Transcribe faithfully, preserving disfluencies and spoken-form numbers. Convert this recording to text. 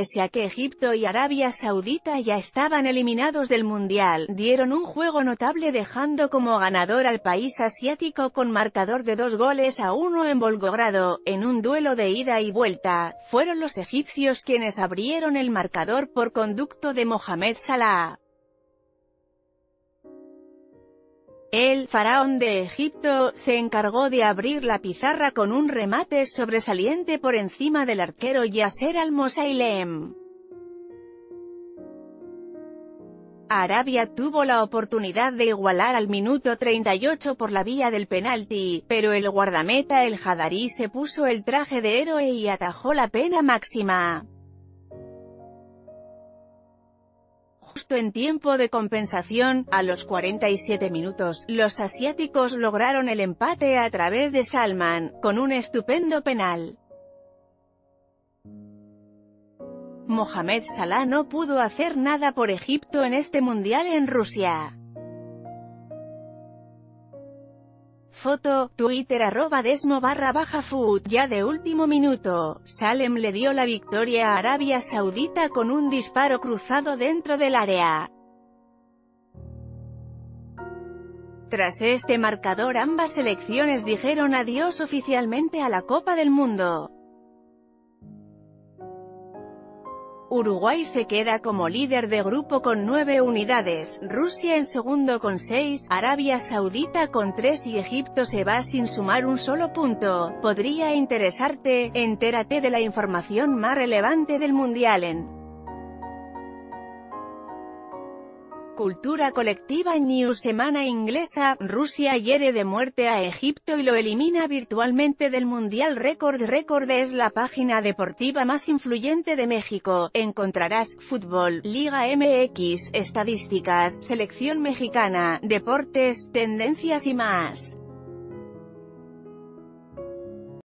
pese a que Egipto y Arabia Saudita ya estaban eliminados del Mundial, dieron un juego notable dejando como ganador al país asiático con marcador de dos goles a uno en Volgogrado, en un duelo de ida y vuelta. Fueron los egipcios quienes abrieron el marcador por conducto de Mohamed Salah. El faraón de Egipto se encargó de abrir la pizarra con un remate sobresaliente por encima del arquero Yasser Al-Mosailem. Arabia tuvo la oportunidad de igualar al minuto treinta y ocho por la vía del penalti, pero el guardameta El Jadarí se puso el traje de héroe y atajó la pena máxima. Justo en tiempo de compensación, a los cuarenta y siete minutos, los asiáticos lograron el empate a través de Salman, con un estupendo penal. Mohamed Salah no pudo hacer nada por Egipto en este mundial en Rusia. Foto, Twitter arroba desmo barra baja food. Ya de último minuto, Salem le dio la victoria a Arabia Saudita con un disparo cruzado dentro del área. Tras este marcador ambas selecciones dijeron adiós oficialmente a la Copa del Mundo. Uruguay se queda como líder de grupo con nueve unidades, Rusia en segundo con seis, Arabia Saudita con tres y Egipto se va sin sumar un solo punto. ¿Podría interesarte? Entérate de la información más relevante del Mundial en Cultura Colectiva News. Semana inglesa, Rusia hiere de muerte a Egipto y lo elimina virtualmente del Mundial. Record Record es la página deportiva más influyente de México. Encontrarás fútbol, Liga M X, estadísticas, selección mexicana, deportes, tendencias y más.